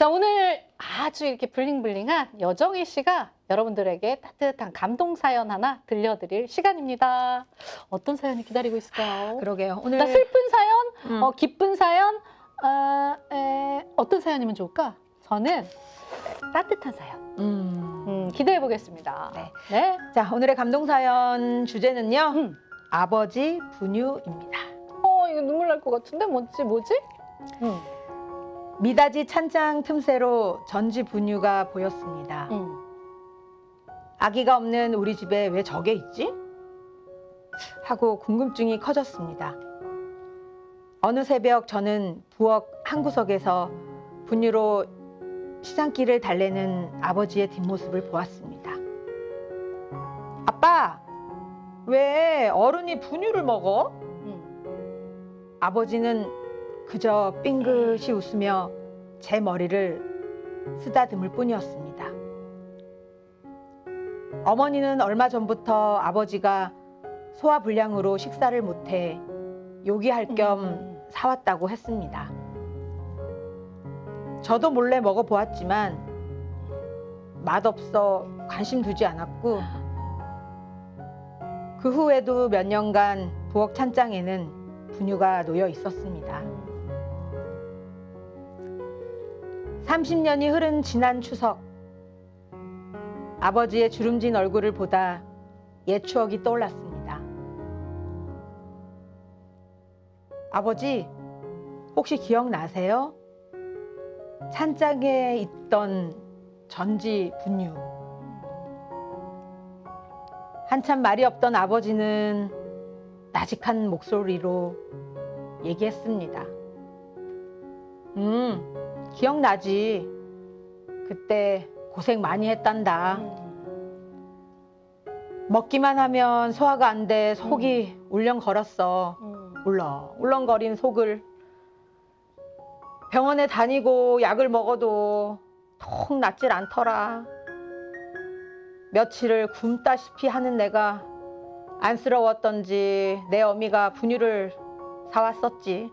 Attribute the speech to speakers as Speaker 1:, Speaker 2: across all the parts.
Speaker 1: 자, 오늘 아주 이렇게 블링블링한 여정희 씨가 여러분들에게 따뜻한 감동 사연 하나 들려드릴 시간입니다. 어떤 사연이 기다리고 있을까요?
Speaker 2: 그러게요. 오늘
Speaker 1: 자, 슬픈 사연, 기쁜 사연, 어떤 사연이면 좋을까? 저는 따뜻한 사연. 기대해 보겠습니다.
Speaker 2: 네.
Speaker 1: 네.
Speaker 2: 자, 오늘의 감동 사연 주제는요. 아버지 분유입니다.
Speaker 1: 이거 눈물 날 것 같은데 뭐지?
Speaker 2: 미닫이 찬장 틈새로 전지 분유가 보였습니다. 아기가 없는 우리 집에 왜 저게 있지? 하고 궁금증이 커졌습니다. 어느 새벽 저는 부엌 한 구석에서 분유로 시장길을 달래는 아버지의 뒷모습을 보았습니다. 아빠, 왜 어른이 분유를 먹어? 아버지는 그저 삥긋이 웃으며 제 머리를 쓰다듬을 뿐이었습니다. 어머니는 얼마 전부터 아버지가 소화불량으로 식사를 못해 요기할 겸 사왔다고 했습니다. 저도 몰래 먹어보았지만 맛없어 관심 두지 않았고 그 후에도 몇 년간 부엌 찬장에는 분유가 놓여 있었습니다. 30년이 흐른 지난 추석, 아버지의 주름진 얼굴을 보다 옛 추억이 떠올랐습니다. 아버지, 혹시 기억나세요? 찬장에 있던 전지 분유. 한참 말이 없던 아버지는 나직한 목소리로 얘기했습니다. 기억나지? 그때 고생 많이 했단다. 먹기만 하면 소화가 안 돼 속이 울렁거렸어. 울렁거린 속을 병원에 다니고 약을 먹어도 통 낫질 않더라. 며칠을 굶다시피 하는 내가 안쓰러웠던지 내 어미가 분유를 사왔었지.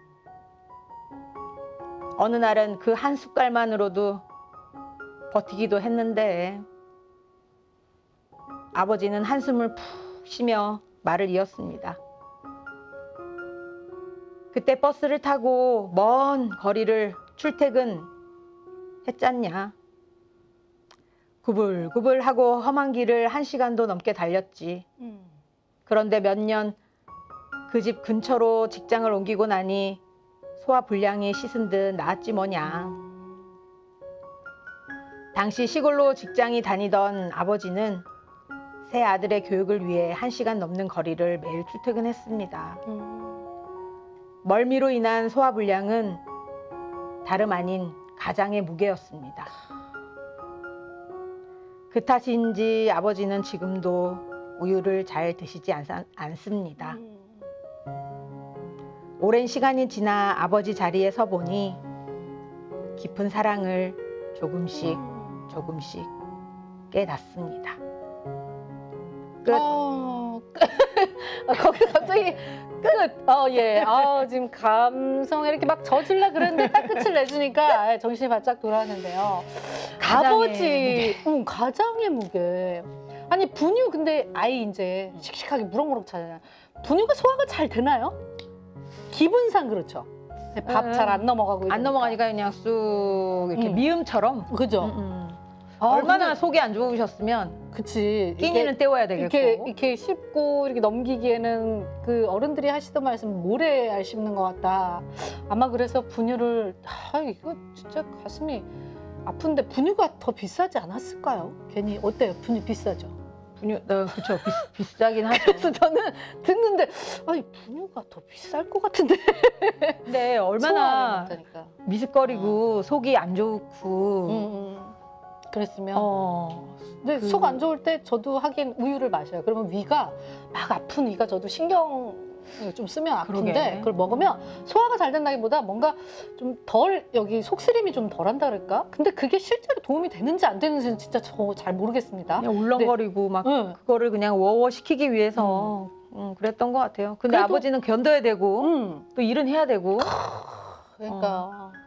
Speaker 2: 어느 날은 그 한 숟갈만으로도 버티기도 했는데 아버지는 한숨을 푹 쉬며 말을 이었습니다. 그때 버스를 타고 먼 거리를 출퇴근했잖냐. 구불구불하고 험한 길을 1시간도 넘게 달렸지. 그런데 몇 년 그 집 근처로 직장을 옮기고 나니 소화불량이 씻은 듯 나았지 뭐냐. 당시 시골로 직장이 다니던 아버지는 새 아들의 교육을 위해 1시간 넘는 거리를 매일 출퇴근했습니다. 멀미로 인한 소화불량은 다름 아닌 가장의 무게였습니다. 그 탓인지 아버지는 지금도 우유를 잘 드시지 않습니다. 오랜 시간이 지나 아버지 자리에 서 보니 깊은 사랑을 조금씩 깨닫습니다. 끝.
Speaker 1: 거기 갑자기 끝. 예. 지금 감성에 이렇게 막 젖으려 그랬는데 딱 끝을 내주니까 정신이 바짝 돌아왔는데요. 아버지, 가장의 무게. 아니 분유 근데 아이 이제 씩씩하게 무럭무럭 차잖아요. 분유가 소화가 잘 되나요? 기분상 그렇죠. 밥 잘 안 넘어가고
Speaker 2: 안 넘어가니까 그냥 쑥 이렇게 미음처럼.
Speaker 1: 그죠.
Speaker 2: 얼마나
Speaker 1: 근데,
Speaker 2: 속이 안 좋으셨으면
Speaker 1: 그치.
Speaker 2: 끼니는 때워야 되겠고.
Speaker 1: 이렇게 씹고 이렇게 넘기기에는 그 어른들이 하시던 말씀 모래 씹는 것 같다. 아마 그래서 분유를 이거 진짜 가슴이 아픈데 분유가 더 비싸지 않았을까요? 괜히 어때요? 분유 비싸죠?
Speaker 2: 그렇죠. 비싸긴 하죠.
Speaker 1: 그래서 저는 듣는데 분유가 더 비쌀 것 같은데.
Speaker 2: 근데 얼마나 미슥거리고 속이 안 좋고
Speaker 1: 그랬으면. 근데 속 안 좋을 때 저도 하긴 우유를 마셔요. 그러면 위가 막 아픈 위가 저도 신경 좀 쓰면 아픈데
Speaker 2: 그러게.
Speaker 1: 그걸 먹으면 소화가 잘 된다기보다 뭔가 좀 덜 여기 속쓰림이 좀 덜한다 그럴까? 근데 그게 실제로 도움이 되는지 안 되는지는 진짜 저 잘 모르겠습니다.
Speaker 2: 그냥 울렁거리고 막 그거를 그냥 워워 시키기 위해서 그랬던 것 같아요. 근데
Speaker 1: 그래도,
Speaker 2: 아버지는 견뎌야 되고 또 일은 해야 되고.
Speaker 1: 그러니까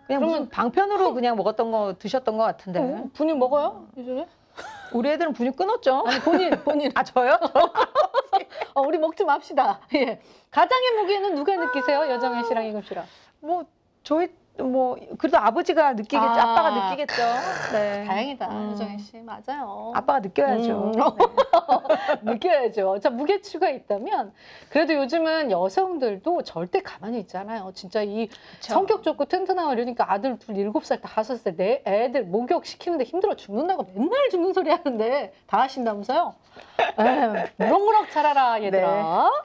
Speaker 2: 그냥 무슨 방편으로 그냥 먹었던 거 드셨던 것 같은데.
Speaker 1: 분유 먹어요? 요즘에?
Speaker 2: 우리 애들은 분유 끊었죠.
Speaker 1: 아니 본인.
Speaker 2: 아 저요?
Speaker 1: 우리 먹지 맙시다. 예. 가장의 무게는 누가 느끼세요? 여정혜 씨랑 이금 씨랑.
Speaker 2: 뭐 저희 뭐 그래도 아버지가 느끼겠죠. 아빠가 느끼겠죠. 네.
Speaker 1: 다행이다. 여정혜 씨 맞아요.
Speaker 2: 아빠가 느껴야죠.
Speaker 1: 느껴야죠. 자, 무게추가 있다면 그래도 요즘은 여성들도 절대 가만히 있지 않아요. 진짜 이 성격 좋고 튼튼하고 이러니까 아들 둘 7살, 5살 내 애들 목욕 시키는데 힘들어 죽는다고 맨날 죽는 소리 하는데 다 하신다면서요? 무럭무럭 자라라 얘들아.